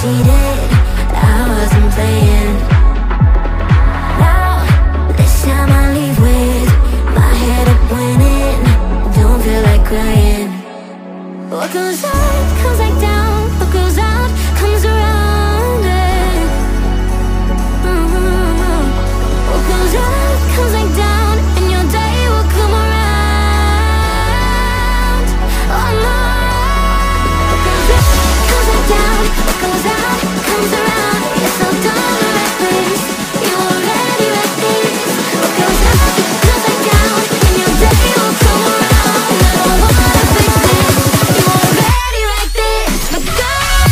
cheated, I wasn't playing. Now, this time I leave with my head up winning. Don't feel like crying. What goes up comes back down. What goes out comes around. What goes up comes back down, and your day will come around. Oh no. What goes up comes back down. What goes out comes around. You're so dumb and reckless. You already wrecked this. What goes up comes back down, and your day will come around. I don't wanna fix this. You already wrecked this. But go.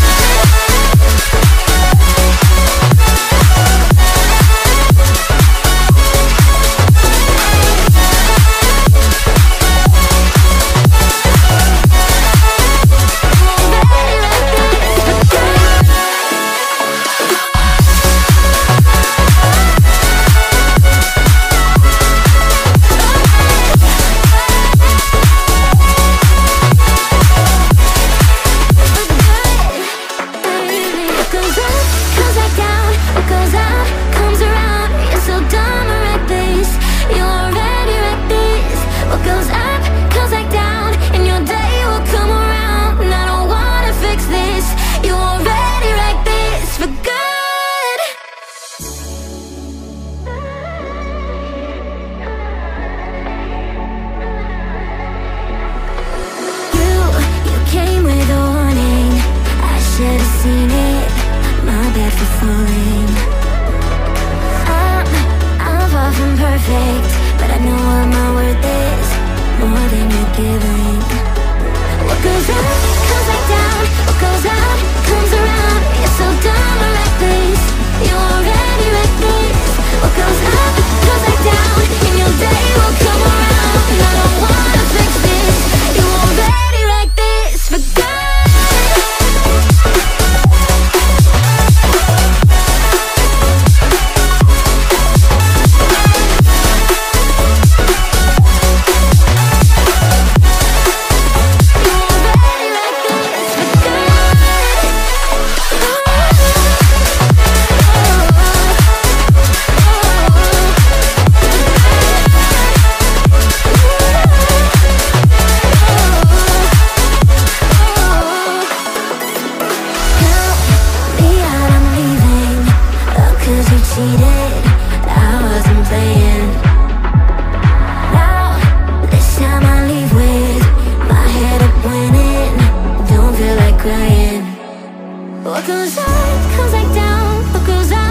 Seen it, my bad for falling. I'm far from perfect, but I know what my worth is, more than you're giving. What goes up comes back down. What goes out comes around. You're so dumb and reckless. You already wrecked this. What goes up comes back down, and your day will come around. And I don't wanna fix this. You already wrecked this. For good. Cheated, I wasn't playing. Now, this time I leave with my head up winning. Don't feel like crying. What goes up comes back down. What goes out